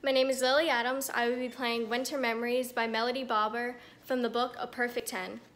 My name is Lily Adams. I will be playing Winter Memories by Melody Bauber from the book A Perfect 10.